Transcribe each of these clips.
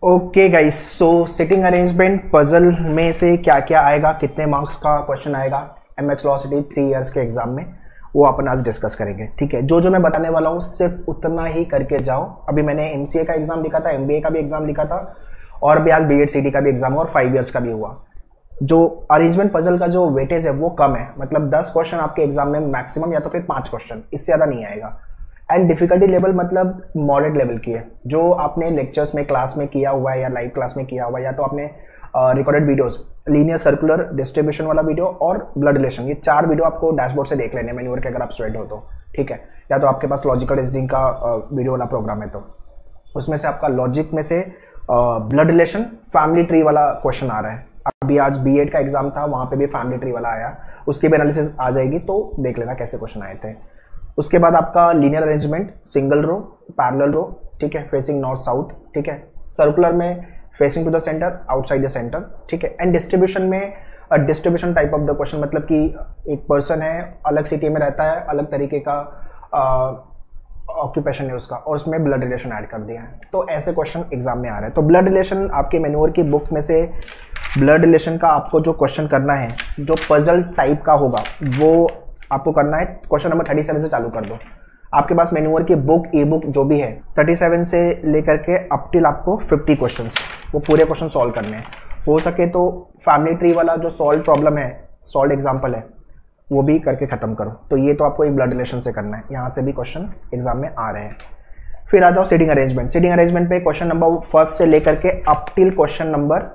Okay guys, so sitting arrangement puzzle में से क्या क्या आएगा, कितने मार्क्स का क्वेश्चन आएगा एमएच लॉ सिटी 3 इयर्स के एग्जाम में, वो अपन आज डिस्कस करेंगे। ठीक है, जो जो मैं बताने वाला हूँ सिर्फ उतना ही करके जाओ। अभी मैंने एमसीए का एग्जाम लिखा था, एमबीए का भी एग्जाम लिखा था, और भी आज बीएड सीटी का भी एग्जाम और 5 इयर्स का भी हुआ। जो अरेंजमेंट पजल का जो वेटेज है वो कम है, मतलब 10 क्वेश्चन आपके एग्जाम में मैक्सिमम, या तो फिर 5 क्वेश्चन, इससे ज्यादा नहीं आएगा। एंड डिफिकल्टी लेवल मतलब मॉडरेट लेवल की है, जो आपने लेक्चर्स में क्लास में किया हुआ है या लाइव क्लास में किया हुआ है, या तो आपने recorded videos, linear circular distribution वाला वीडियो और ब्लड रिलेशन, ये 4 वीडियो आपको डैशबोर्ड से देख लेने मेन्यूअर के, अगर आप स्टूडेंट हो तो। ठीक है, या तो आपके पास लॉजिकल रीजनिंग का वीडियो वाला प्रोग्राम है, तो उसमें से आपका लॉजिक में से ब्लड रिलेशन फैमिली ट्री वाला क्वेश्चन आ रहा है। अभी आज बीएड का एग्जाम था, वहां पे भी फैमिली ट्री वाला आया, उसकी भी एनालिसिस आ जाएगी, तो देख लेना कैसे क्वेश्चन आए थे। उसके बाद आपका linear arrangement, single row, parallel row, ठीक है, फेसिंग नॉर्थ साउथ, ठीक है, सर्कुलर में facing to the center, outside the center, ठीक है। एंड डिस्ट्रीब्यूशन में distribution type of the question, मतलब कि एक पर्सन है, अलग सिटी में रहता है, अलग तरीके का ऑक्यूपेशन है उसका, और उसमें ब्लड रिलेशन ऐड कर दिया है, तो ऐसे क्वेश्चन एग्जाम में आ रहे हैं। तो ब्लड रिलेशन आपके मेन्यूअर की बुक में से ब्लड रिलेशन का आपको जो क्वेश्चन करना है, जो पजल टाइप का होगा, वो आपको करना है। क्वेश्चन नंबर 37 से चालू कर दो। आपके पास मेन्यूअर की बुक, ई बुक जो भी है, 37 से लेकर के अप टिल आपको 50 क्वेश्चंस, वो पूरे क्वेश्चन सॉल्व करने हैं। हो सके तो फैमिली ट्री वाला जो सॉल्व प्रॉब्लम है, सॉल्व एग्जांपल है, वो भी करके खत्म करो। तो ये तो आपको एक ब्लड रिलेशन से करना है, यहां से भी क्वेश्चन एग्जाम में आ रहे हैं। फिर आ जाओ सीटिंग अरेंजमेंट। सीटिंग अरेंजमेंट पे क्वेश्चन नंबर 1 से लेकर के अप टिल क्वेश्चन नंबर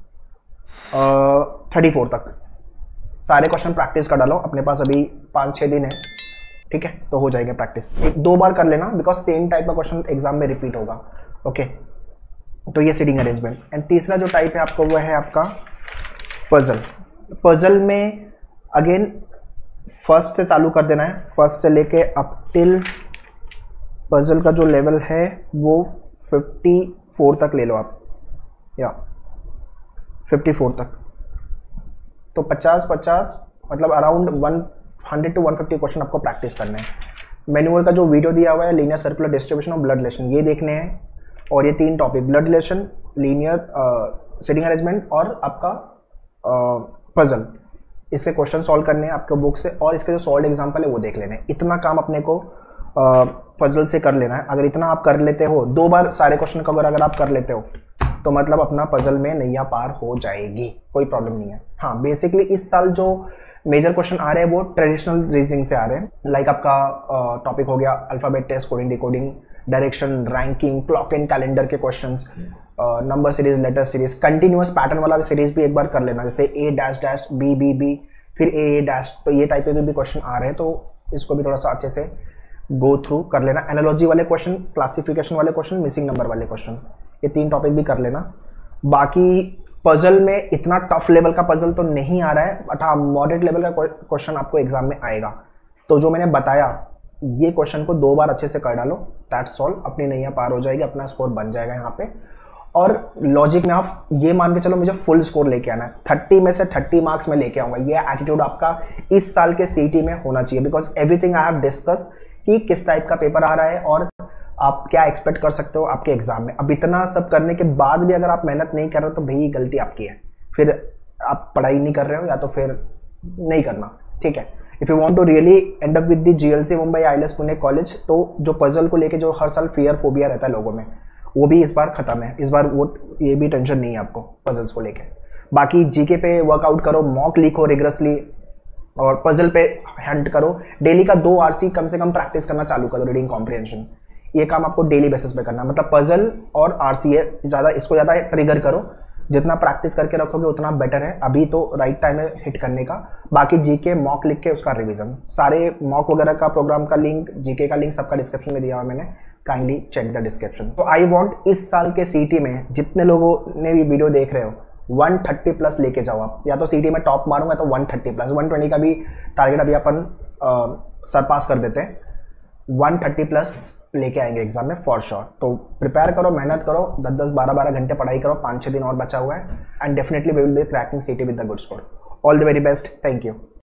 34 तक सारे क्वेश्चन प्रैक्टिस कर डालो। अपने पास अभी 5-6 दिन है, ठीक है, तो हो जाएगा प्रैक्टिस। 1-2 बार कर लेना, बिकॉज सेम टाइप का क्वेश्चन एग्जाम में रिपीट होगा। ओके, तो ये सीटिंग अरेंजमेंट। एंड तीसरा जो टाइप है आपको, वो है आपका पजल। पजल में अगेन फर्स्ट से चालू कर देना है, फर्स्ट से लेके अप टिल पजल का जो लेवल है वो 54 तक ले लो आप, या 54 तक। तो 50-50 मतलब अराउंड 100 to 150 क्वेश्चन आपको प्रैक्टिस करने हैं। मेन्यूअर का जो वीडियो दिया हुआ है, लीनियर सर्कुलर डिस्ट्रीब्यूशन और ब्लड रिलेशन, ये देखने हैं। और ये 3 topic, blood relation, linear seating arrangement और आपका पजल, इससे क्वेश्चन सॉल्व करने हैं आपके बुक से, और इसके जो सॉल्व एग्जाम्पल है वो देख लेने हैं। इतना काम अपने को पजल से कर लेना है। अगर इतना आप कर लेते हो, 2 बार सारे क्वेश्चन कवर अगर आप कर लेते हो, तो मतलब अपना पजल में नैया पार हो जाएगी, कोई प्रॉब्लम नहीं है। हाँ, बेसिकली इस साल जो मेजर क्वेश्चन आ रहे हैं वो ट्रेडिशनल रीजनिंग से आ रहे हैं। लाइक आपका टॉपिक हो गया alphabet test, coding decoding, direction, ranking, clock and calendar के questions, number series, letter series, continuous pattern वाला सीरीज भी एक बार कर लेना, जैसे A dash dash B B B फिर A डैश, तो ये टाइप के भी क्वेश्चन आ रहे हैं, तो इसको भी थोड़ा सा अच्छे से गो थ्रू कर लेना। एनालॉजी वाले क्वेश्चन, क्लासिफिकेशन वाले क्वेश्चन, मिसिंग नंबर वाले क्वेश्चन, ये 3 टॉपिक भी कर लेना। बाकी पजल में इतना टफ लेवल का पजल तो नहीं आ रहा है, बट हाँ मॉडरेट लेवल का क्वेश्चन आपको एग्जाम में आएगा। तो जो मैंने बताया, ये क्वेश्चन को 2 बार अच्छे से कर डालो, दैट्स ऑल, अपनी नैया पार हो जाएगी, अपना स्कोर बन जाएगा यहाँ पे। और लॉजिक में आप ये मान के चलो मुझे फुल स्कोर लेके आना है, 30 में से 30 मार्क्स में लेके आऊंगा, ये एटीट्यूड आपका इस साल के सीटी में होना चाहिए। Because everything I have discuss कि किस टाइप का पेपर आ रहा है और आप क्या एक्सपेक्ट कर सकते हो आपके एग्जाम में। अब इतना सब करने के बाद भी अगर आप मेहनत नहीं कर रहे हो, तो भाई गलती आपकी है, फिर आप पढ़ाई नहीं कर रहे हो, या तो फिर नहीं करना। ठीक है, if you want to really end up with the GLC Mumbai ILS Pune college, तो जो पजल को लेके जो हर साल फियर फोबिया रहता है लोगों में, वो भी इस बार खत्म है। इस बार वो ये भी टेंशन नहीं है आपको पजल्स को लेके। बाकी जीके पे वर्कआउट करो, मॉक लिखो रिगरसली, और पजल पे हंट करो। डेली का 2 आरसी कम से कम प्रैक्टिस करना चालू करो, रीडिंग कॉम्प्रिहेंशन, ये काम आपको डेली बेसिस पे करना है। मतलब पजल और आरसीए ज्यादा, इसको ज्यादा ट्रिगर करो, जितना प्रैक्टिस करके रखोगे उतना बेटर है। अभी तो राइट टाइम है हिट करने का। बाकी जीके मॉक लिख के उसका रिवीजन, सारे मॉक वगैरह का प्रोग्राम का लिंक, जीके का लिंक सबका डिस्क्रिप्शन में दिया हुआ मैंने, काइंडली चेक द डिस्क्रिप्शन। तो आई वांट इस साल के सीटी में जितने लोगों ने भी वीडियो देख रहे हो, 130 प्लस लेके जाओ आप, या तो सीटी में टॉप मारूंगा तो 130 प्लस, 120 का भी टारगेट अभी अपन सरपास कर देते हैं, 130 प्लस लेके आएंगे एग्जाम में फॉर श्योर। तो प्रिपेयर करो, मेहनत करो, 10-10, 12-12 घंटे पढ़ाई करो, 5-6 दिन और बचा हुआ है, and definitely we will be cracking CET with the good score. All the very best, thank you.